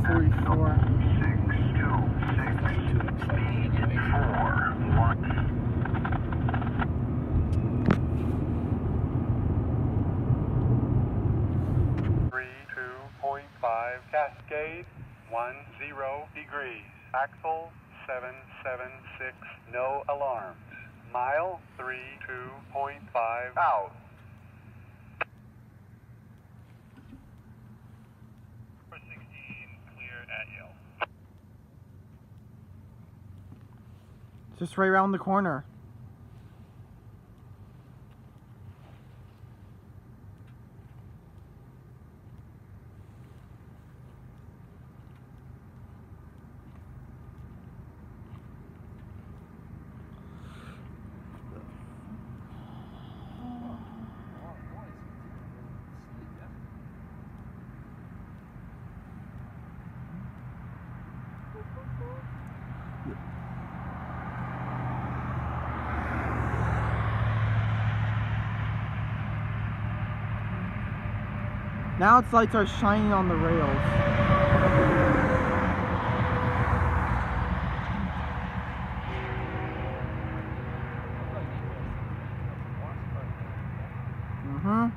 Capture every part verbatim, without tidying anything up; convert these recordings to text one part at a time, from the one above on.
forty-four. Six, two, six, speed, four, one. Three, two point five, Cascade, one, zero degrees. Axle, seven, seven, six, no alarms. Mile, three, two point five, out. four sixteen, clear at Yale. Just right around the corner. Now its lights are shining on the rails. Mm-hmm.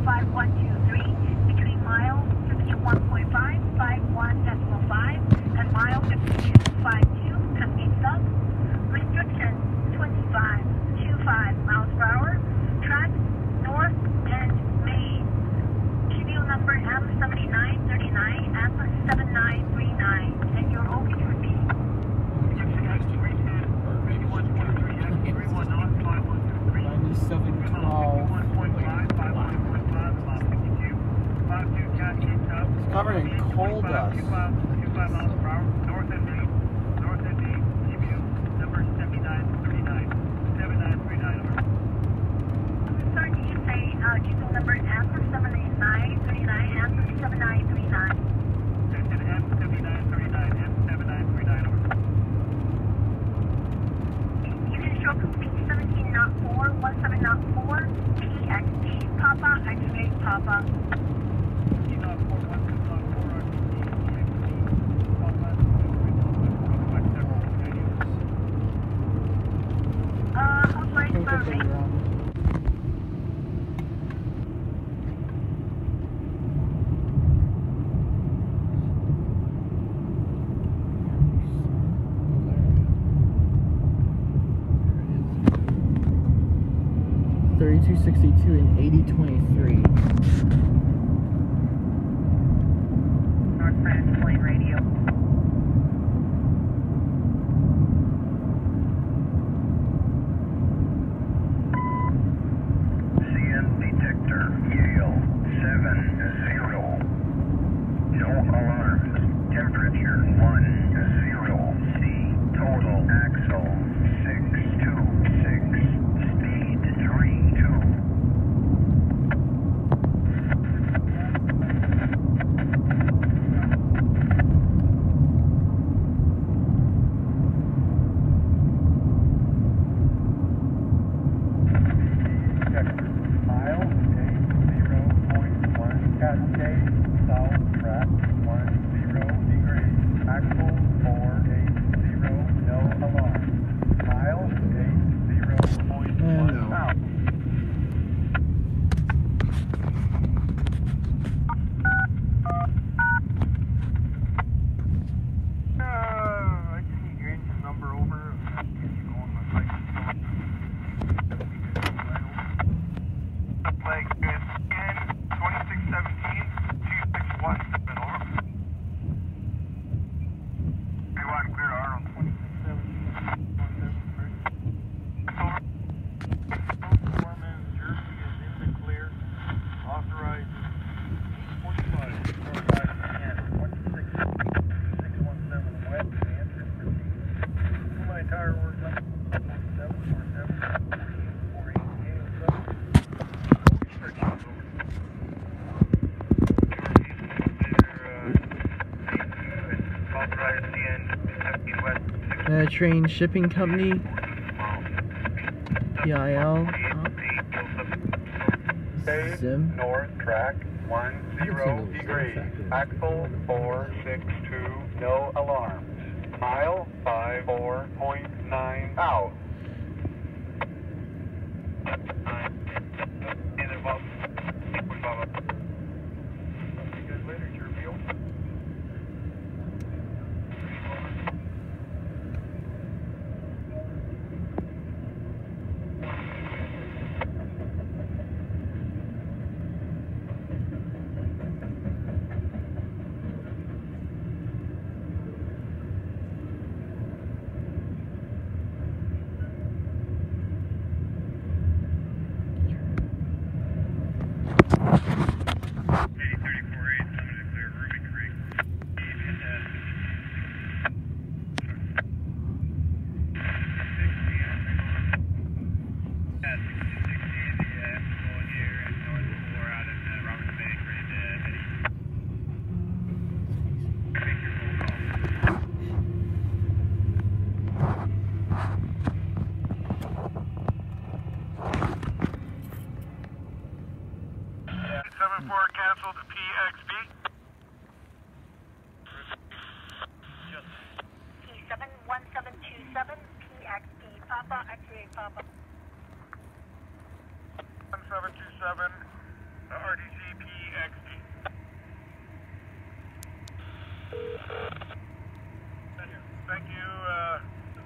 five one two three, between mile fifty-one point five, fifty-one decimal five, and mile fifty-two point five two, Cascade South. Restriction twenty-five point two five miles per hour. Track north and main. Schedule number M seventy-nine thirty-nine, M seventy-nine thirty-nine, and you're okay to repeat. ninety-seven twelve. It's covered in coal dust. Sorry, did you say uh, schedule number M seventy-nine thirty-nine, M seventy-nine thirty-nine? You can show complete seventeen knot four, seventeen knot four, P X P, Papa, X-ray, Papa. Uh, hold line Think for of the me. um, thirty-two sixty-two and eighty twenty-three. North Branch Plane Radio. C N detector, Yale, seven zero. No alarms. Temperature, one zero. C, total axle, six two six. Speed, three two. Mile eight zero point one Cascade South track one zero degrees. Axle four eight zero, no alarm. Mile eight zero point one And no. south. Uh, I just need your engine number over and get you going with like Flag good. Again, twenty-six seventeen, two six one seven, over. We want to clear R on twenty-six seventeen, one seven three. Over. Foreman, Jersey is in the clear. Authorized forty-five, forty-five, and twenty-six, six one seven west, the answer is proceed. My tire works up, seven four seven, four eight, Gale seven. Uh, Train Shipping Company, P I L, Bay Sim. North track one zero degrees. Axle four six two, no alarms. Mile five four point nine out. seven four canceled P X B. P seven one seven two seven, P X P, Papa, X-ray, Papa. one seven two seven, R T C P X D. Thank you. Uh,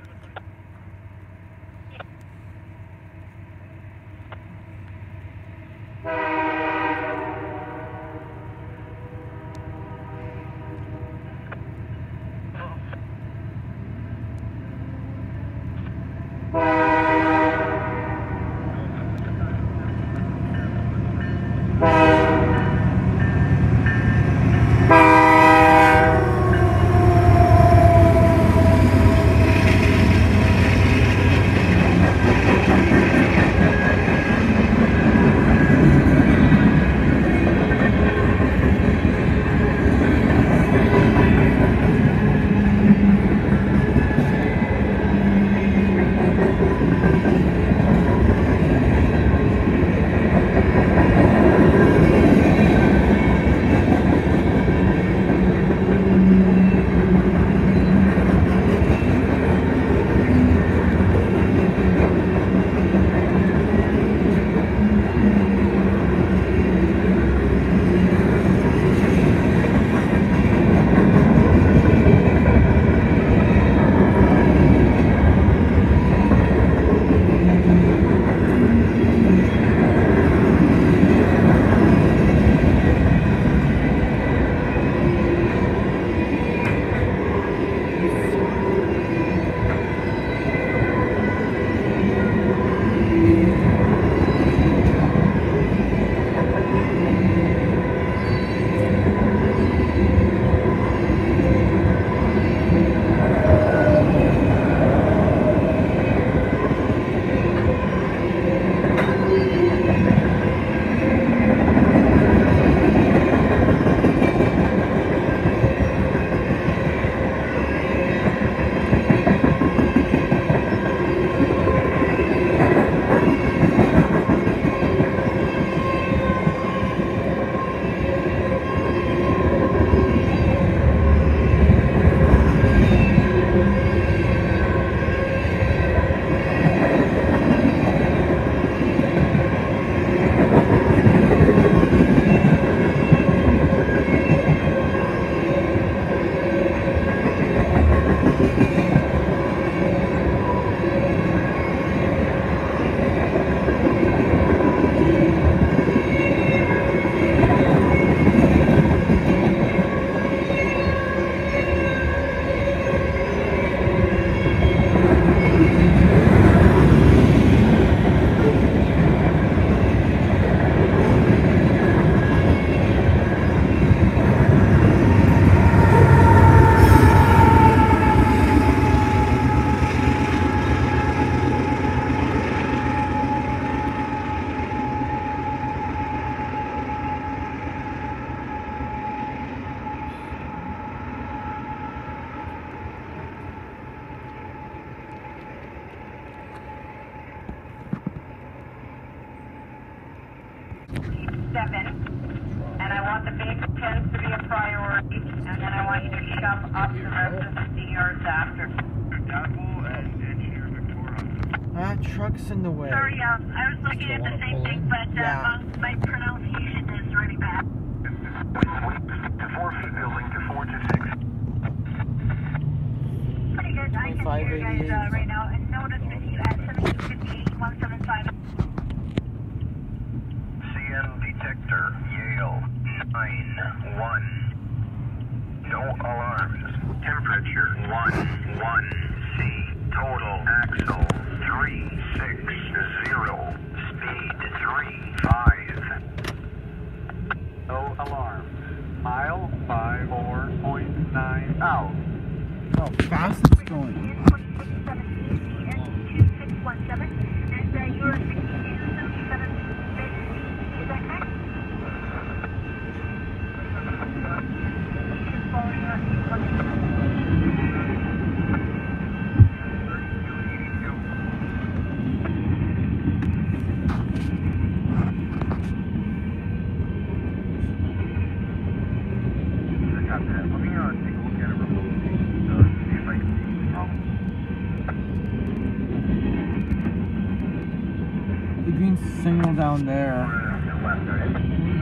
seven, and I want the big tens to be a priority, and then I want you to shove up the rest of the fifty yards after. That truck's in the way. Sorry, um, I was looking at the same thing, but uh, Yeah. my pronunciation is really bad. To four feet building to four two six. Pretty good. I can hear you guys uh, right now, and notice that you at seventeen fifty-eight, one seven five. C M detector, Yale, nine one. No alarms. Temperature, one one C. Total axle, three six zero. Speed, three five. no alarms. Mile five four point nine out. How fast it's going. twenty-six seventeen, two six one seven, and uh, you are sixty-two seventy-seven. Is that correct? Just following us. The green signal down there.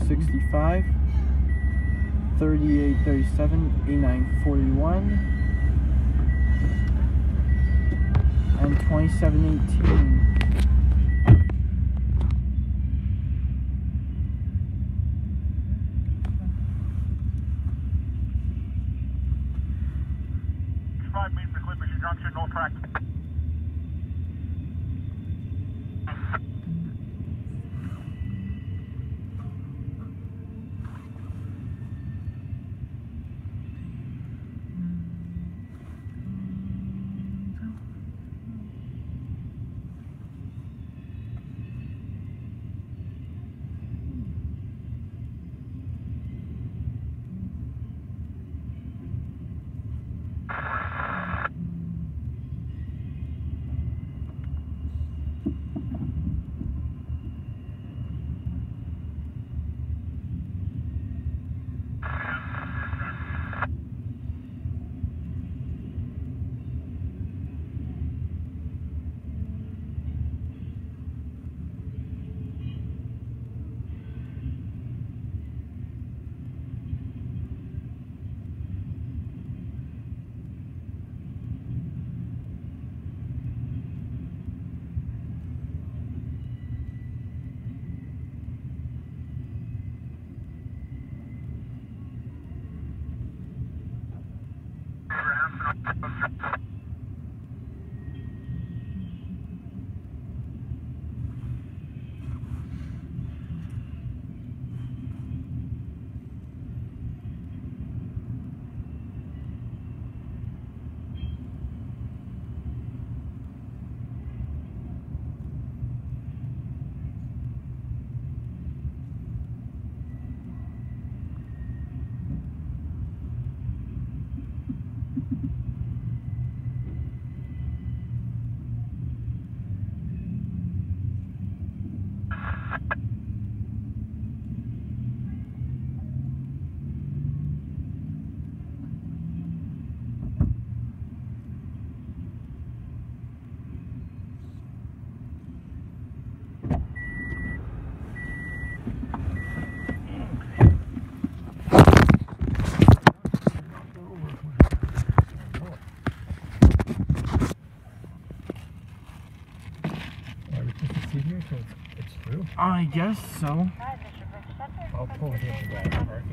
sixty-five, thirty-eight thirty-seven, eighty-nine forty-one, and twenty-seven eighteen. Five meet for Clippers Junction, no track. I guess so. I'll pull it into that parking.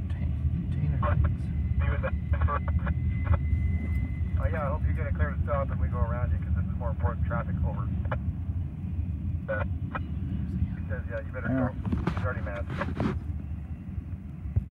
Stop